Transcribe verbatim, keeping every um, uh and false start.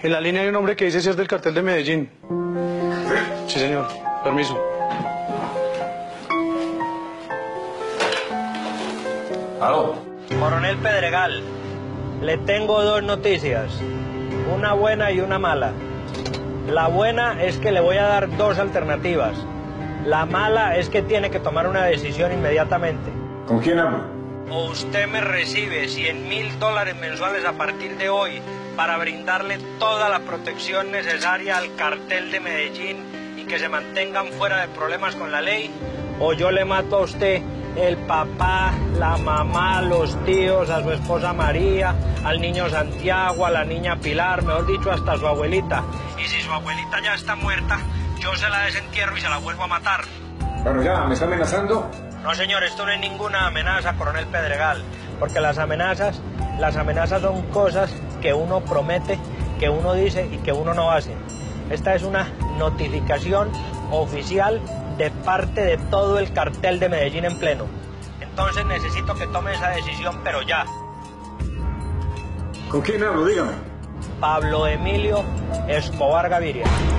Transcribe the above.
En la línea hay un hombre que dice ser del cartel de Medellín. Sí, señor. Permiso. ¿Aló? Coronel Pedregal, le tengo dos noticias, una buena y una mala. La buena es que le voy a dar dos alternativas. La mala es que tiene que tomar una decisión inmediatamente. ¿Con quién hablo? O usted me recibe cien mil dólares mensuales a partir de hoy para brindarle toda la protección necesaria al cartel de Medellín y que se mantengan fuera de problemas con la ley, o yo le mato a usted el papá, la mamá, los tíos, a su esposa María, al niño Santiago, a la niña Pilar, mejor dicho, hasta su abuelita. Y si su abuelita ya está muerta, yo se la desentierro y se la vuelvo a matar. Bueno, ya, ¿me está amenazando? No, señor, esto no es ninguna amenaza, coronel Pedregal, porque las amenazas, las amenazas son cosas que uno promete, que uno dice y que uno no hace. Esta es una notificación oficial de parte de todo el cartel de Medellín en pleno. Entonces necesito que tome esa decisión, pero ya. ¿Con quién hablo? Dígame. Pablo Emilio Escobar Gaviria.